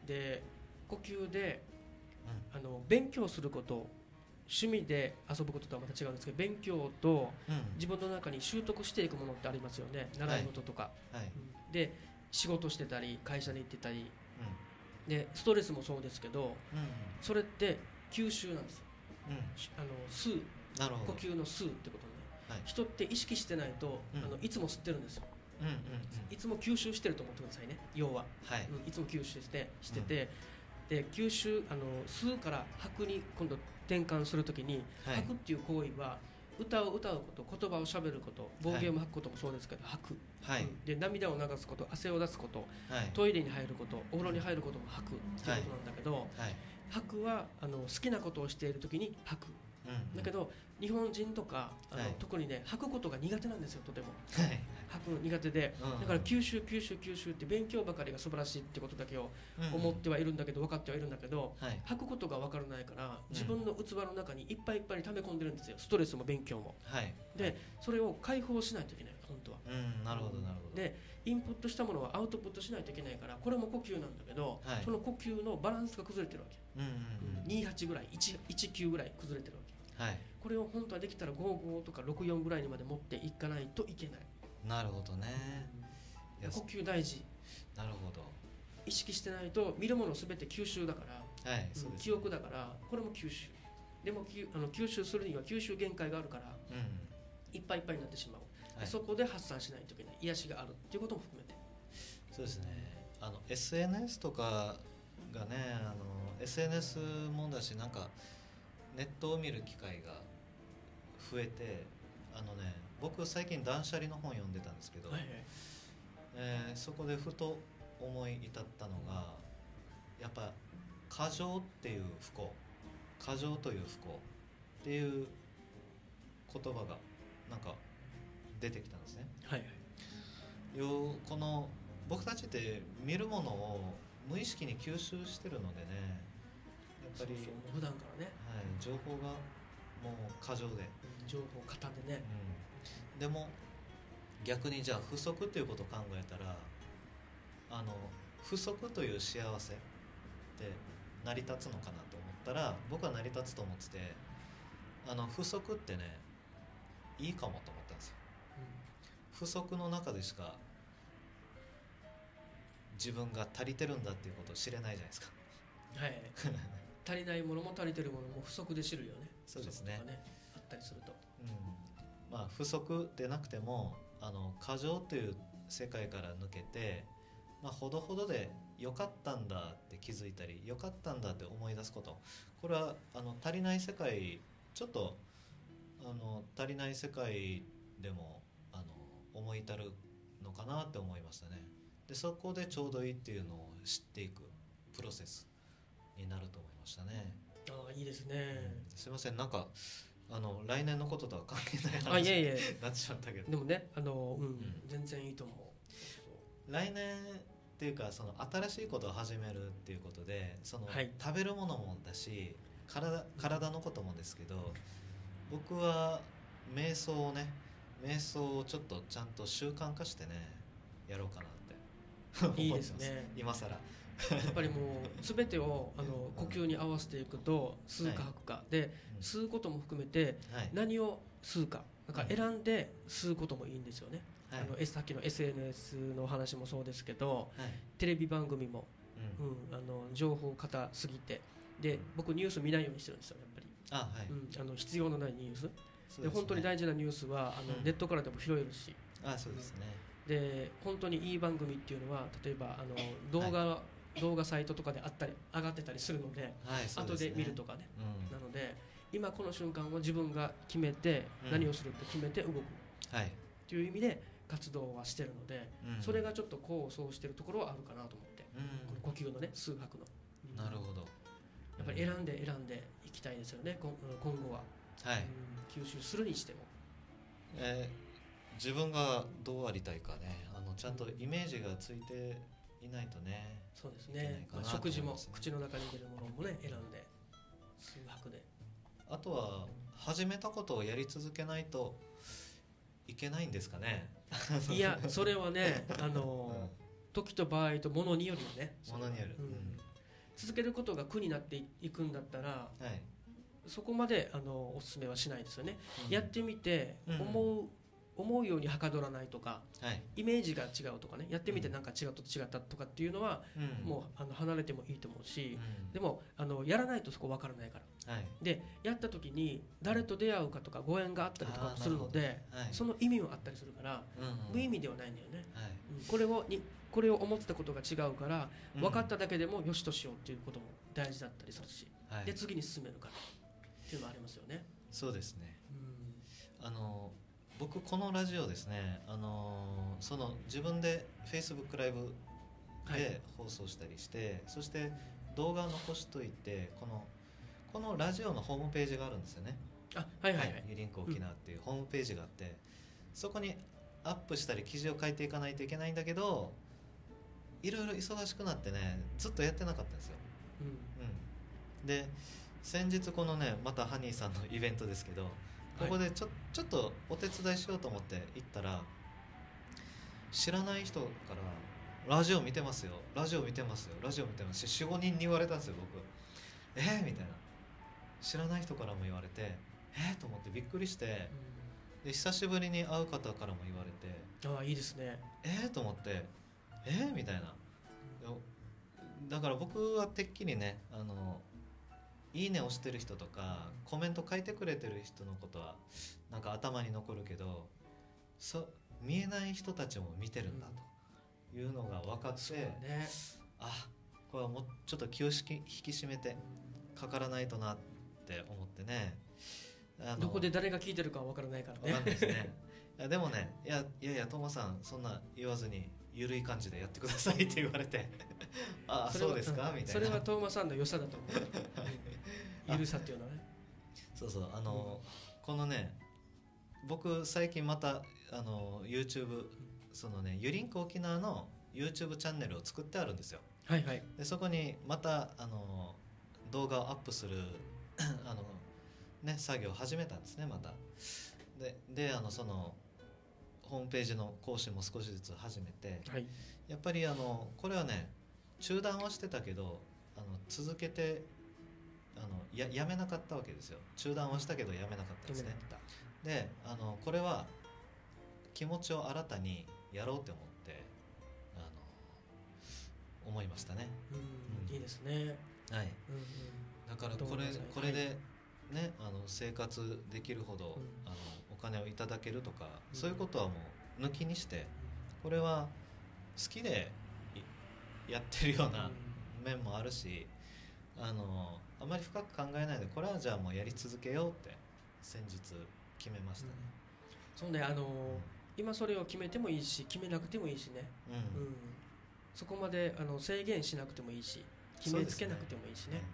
で呼吸で勉強すること、趣味で遊ぶこととはまた違うんですけど、勉強と自分の中に習得していくものってありますよね。習い事とか、で仕事してたり会社に行ってたり、でストレスもそうですけど、それって吸収なんですよ。吸う、呼吸の吸うってことね。人って意識してないといつも吸ってるんですよ。いつも吸収してると思ってくださいね。要は、いつも吸収してて、で吸収吸うから吐くに今度転換するときに、吐くっていう行為は歌うこと、言葉をしゃべること、暴言を吐くこともそうですけど、吐く、で涙を流すこと、汗を出すこと、トイレに入ること、お風呂に入ることも吐くっていうことなんだけど、吐くは好きなことをしているときに吐く、だけど日本人とか特にね、吐くことが苦手なんですよ。とても吐くの苦手で、だから吸収って勉強ばかりが素晴らしいってことだけを思ってはいるんだけど、分かってはいるんだけど、吐くことが分からないから自分の器の中にいっぱいいっぱいに溜め込んでるんですよ。ストレスも勉強も、でそれを解放しないといけない、本当は。 なるほどなるほど。 でインプットしたものはアウトプットしないといけないから、これも呼吸なんだけど、その呼吸のバランスが崩れてるわけ。28ぐらい、19ぐらい崩れてるわけ。これを本当はできたら55とか64ぐらいにまで持っていかないといけない。 なるほどね。 呼吸大事。 なるほど。 意識してないと見るものすべて吸収だから、記憶だから、これも吸収。でも吸収するには吸収限界があるから、いっぱいいっぱいになってしまう。そこで発散しないといけない。癒しがあるっていうことも含めて。 そうですね。SNS とかがね、SNS もだし、なんかネットを見る機会が増えて、僕最近断捨離の本読んでたんですけど、そこでふと思い至ったのが、やっぱ過剰っていう不幸、過剰という不幸っていう言葉がなんか出てきたんですね。この僕たちって見るものを無意識に吸収してるのでね、やっぱり普段からね、 情報がもう過剰で、 情報過多でね、 でも逆にじゃあ不足っていうことを考えたら、不足という幸せって成り立つのかなと思ったら、僕は成り立つと思ってて、不足ってねいいかもと思ったんですよ。不足の中でしか自分が足りてるんだっていうことを知れないじゃないですか。 足りないものも足りてるものも不足で知るよね。 そうですね。 あったりすると、 まあ不足でなくても過剰という世界から抜けて、ほどほどで良かったんだって気づいたり、良かったんだって思い出すこと、これは足りない世界、ちょっと足りない世界でも思い至るのかなって思いましたね。でそこでちょうどいいっていうのを知っていくプロセスになると思いましたね。 いいですね。 すいません、なんか来年のこととは関係ない話になってしまったけど、 でもね全然いいと思う。 来年っていうか、その新しいことを始めるっていうことで、その、食べるものもだし、体のこともですけど、僕は瞑想をちょっとちゃんと習慣化してねやろうかなっていいですね。 今更やっぱりもう全てを呼吸に合わせていくと、吸うか吐くかで、吸うことも含めて何を吸うか、なんか選んで吸うこともいいんですよね。さっきの SNS の話もそうですけど、テレビ番組も、情報過すぎて、で僕ニュース見ないようにしてるんですよ、やっぱり。必要のないニュースで、本当に大事なニュースはネットからでも拾えるし、 そうですね。 で本当にいい番組っていうのは、例えば動画サイトとかであったり上がってたりするので、後で見るとかね、なので今この瞬間は自分が決めて、何をするって決めて動くっていう意味で活動はしてるので、それがちょっと功を奏してるところはあるかなと思って、この呼吸のね、数拍の、 なるほど。 やっぱり選んでいきたいですよね、今後は。吸収するにしても、 自分がどうありたいかね、ちゃんとイメージがついていないとね。 そうですね。食事も口の中に入れるものもね、選んで数拍で。 あとは始めたことをやり続けないといけないんですかね。 いや、それはね、時と場合とものによるよね。 ものによる。 続けることが苦になっていくんだったら、そこまでおすすめはしないですよね。やってみて思うようにはかどらないとか、イメージが違うとかね、やってみてなんか違ったとかっていうのは、もう離れてもいいと思うし、でもやらないとそこ分からないから、でやった時に誰と出会うかとかご縁があったりとかするので、その意味もあったりするから、無意味ではないんだよね。これを思ってたことが違うから、分かっただけでもよしとしようっていうことも大事だったりするし、で次に進めるからっていうのはありますよね。 そうですね。僕このラジオですね、その自分で Facebook ライブで放送したりして、そして動画を残しといて、このラジオのホームページがあるんですよね。ユリンク沖縄っていうホームページがあって、そこにアップしたり記事を書いていかないといけないんだけど、いろいろ忙しくなってね、ずっとやってなかったんですよ。で先日このね、またハニーさんのイベントですけど、ここでちょっとお手伝いしようと思って行ったら、知らない人からラジオ見てますよ、ラジオ見てますよ、ラジオ見てますし、 4,5 人に言われたんですよ、僕。みたいな、知らない人からも言われて、と思ってびっくりして、で久しぶりに会う方からも言われて、 いいですね。 と思って、みたいな。だから僕はてっきりね、いいね押してる人とかコメント書いてくれてる人のことはなんか頭に残るけど、見えない人たちも見てるんだというのが分かって、これはもうちょっと気を引き締めてかからないとなっって思ってね、 どこで誰が聞いてるかわからないからね。 わかんないですね。いやでもね、いやトーマさんそんな言わずにゆるい感じでやってくださいって言われてああそうですか、みたいな。 それはトーマさんの良さだと思う。ゆるさっていうのはね。 そうそう、このね、僕最近またYouTube、そのね、ゆりんく沖縄の YouTube チャンネルを作ってあるんですよ。 はいはい。 でそこにまた動画をアップするね、作業を始めたんですね、また。でそのホームページの更新も少しずつ始めて、 はい、 やっぱりこれはね、中断はしてたけど続けてやめなかったわけですよ。中断はしたけどやめなかったですね。でこれは気持ちを新たにやろうと思って思いましたね。 いいですね。 はい、だからこれでね、生活できるほど、お金をいただけるとか、そういうことはもう抜きにして、これは好きでやってるような面もあるし、あまり深く考えないで、これはじゃあもうやり続けようって先日決めましたね。 そうね、今それを決めてもいいし、決めなくてもいいしね、そこまで制限しなくてもいいし、決めつけなくてもいいしね。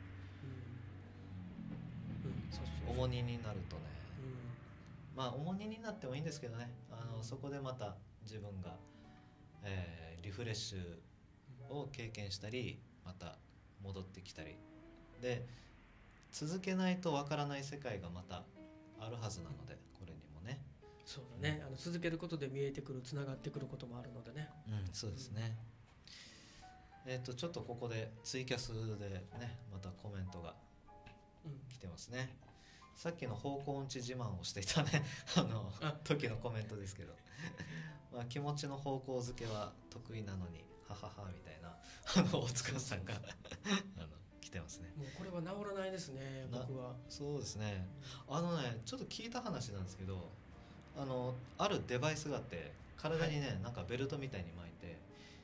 重荷になるとね、まあ重荷になってもいいんですけどね、そこでまた自分が、リフレッシュを経験したり、また戻ってきたりで、続けないとわからない世界がまたあるはずなので、これにもね。 そうだね、続けることで見えてくる、つながってくることもあるのでね。 そうですね。ちょっとここでツイキャスでね、またコメントが来てますね。さっきの方向音痴自慢をしていたね時のコメントですけどまあ気持ちの方向づけは得意なのにはははみたいな大塚さんが来てますね。 もうこれは治らないですね、僕は。 そうですね。ちょっと聞いた話なんですけど、あるデバイスがあって、体にね、なんかベルトみたいに巻いて、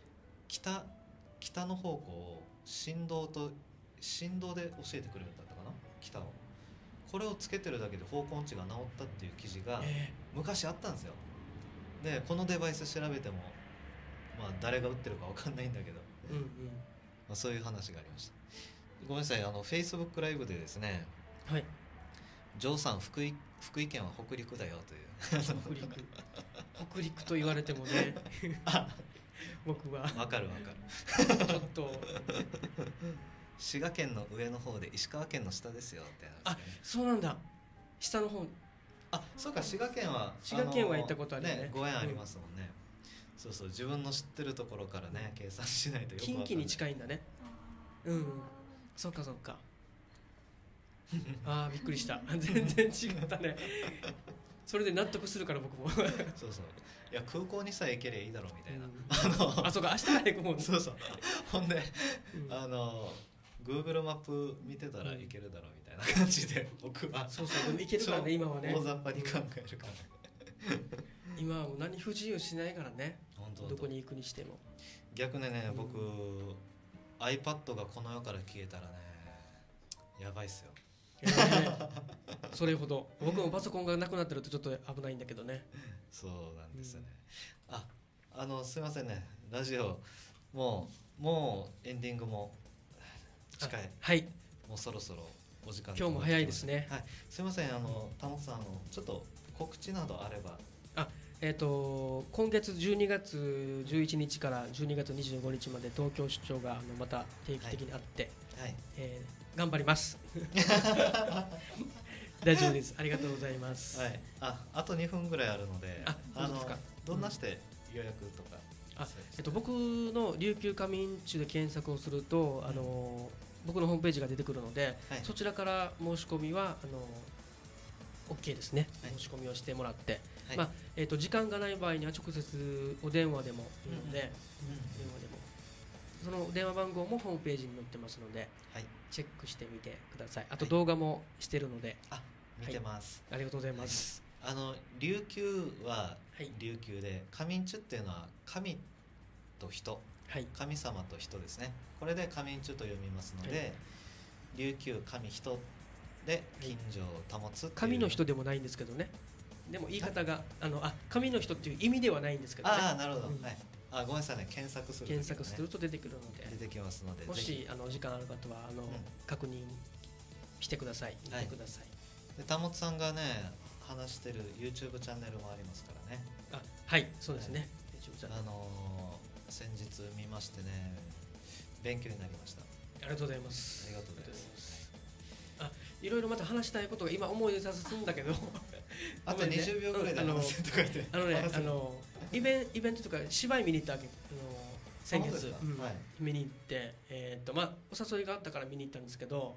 北の方向を振動で教えてくれるんだったかな、北を。これをつけてるだけで方向音痴が治ったっていう記事が昔あったんですよ。でこのデバイス調べても、まあ、誰が売ってるか分かんないんだけど、まあ、そういう話がありました。ごめんなさい、Facebook ライブでですね、 はい、 ジョーさん、福井県は北陸だよという北陸と言われてもね僕は分かるちょっと滋賀県の上の方で石川県の下ですよって話、 ね、そうなんだ、下の方。 そうか、滋賀県は行ったことあるよね。 ご縁ありますもんね。そうそう、自分の知ってるところからね、計算しないとよく分かんない。 近畿に近いんだね。そうかそうかびっくりした全然違ったねそれで納得するから僕もそうそう、いや空港にさえ行けりゃいいだろうみたいな、 そうか、明日から行くもんね。 そうそう、ほんでGoogle マップ見てたら行けるだろうみたいな感じで、僕はそうでも行けるからね、今はね。 大雑把に考えるから今はもう何不自由しないからね、どこに行くにしても。 逆にね、僕 iPad がこの世から消えたらね、やばいっすよ。 それほど僕もパソコンがなくなってるとちょっと危ないんだけどね。 そうなんですよね。すいませんね、ラジオもうエンディングも近い。 はい、 もうそろそろお時間。 今日も早いですね。 はい、すいません、田本さんちょっと告知などあれば。 今月12月11日から12月25日まで東京出張がまた定期的にあって、頑張ります大丈夫です、ありがとうございます。 はい、あと2分ぐらいあるので、どんなして予約とか。 僕の琉球仮眠中で検索をすると、僕のホームページが出てくるので、そちらから申し込みはOK ですね。申し込みをしてもらって、時間がない場合には直接お電話でもいいので、その電話番号もホームページに載ってますので、チェックしてみてください。あと動画もしてるので、 見てます。 ありがとうございます。 琉球は琉球で、仮眠中っていうのは神と人、神様と人ですね。これで仮眠中と読みますので、琉球神人で近所を保つっていう。 神の人でもないんですけどね。でも言い方が神の人っていう意味ではないんですけどね。 ああなるほど、はい。ごめんなさいね、検索する、 検索すると出てくるので、 出てきますので、 もしお時間ある方は確認してください。見てください。 で田本さんがね話してる YouTube チャンネルもありますからね。 はい、そうですね。 先日見ましてね、勉強になりました。 ありがとうございます。 ありがとうございます。 いろいろまた話したいことが今思い出させるんだけどあと20秒ぐらいで話せとか言って、 イベントとか芝居見に行ったわけ、先月、見に行って、お誘いがあったから見に行ったんですけど、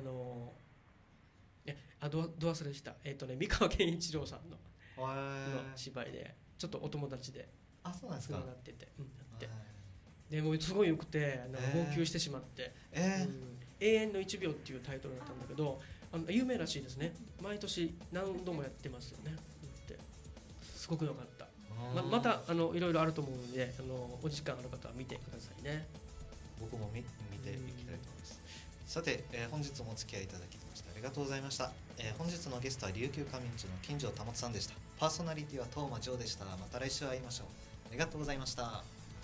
ど忘れした、三河健一郎さんの芝居でちょっとお友達でそうなんですか、 なってて、でもうすごいよくて号泣してしまって、永遠の1秒っていうタイトルだったんだけど、有名らしいですね。毎年何度もやってますよね。すごく良かった。またいろいろあると思うので、お時間ある方は見てくださいね。 僕も見ていきたいと思います。さて、本日もお付き合いいただきましてありがとうございました。本日のゲストは琉球仮眠地の金城保さんでした。パーソナリティは東間城でした。また来週会いましょう。ありがとうございました。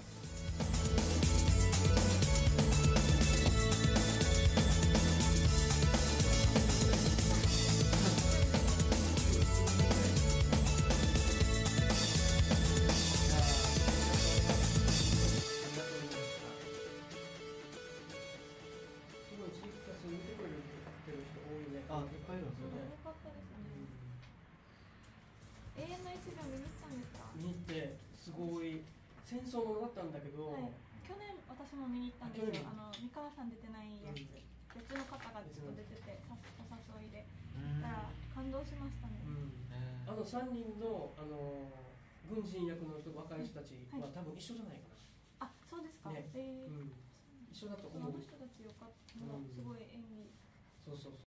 戦争ものだったんだけど、 去年私も見に行ったんですよ。三河さん出てないやつ、別の方がちょっと出ててお誘いで、だから感動しましたね。 3人の軍人役の人、若い人たちは多分一緒じゃないかな。 そうですか。 一緒だと思う。 その人たちよかった。すごい演技。 そうそうそう。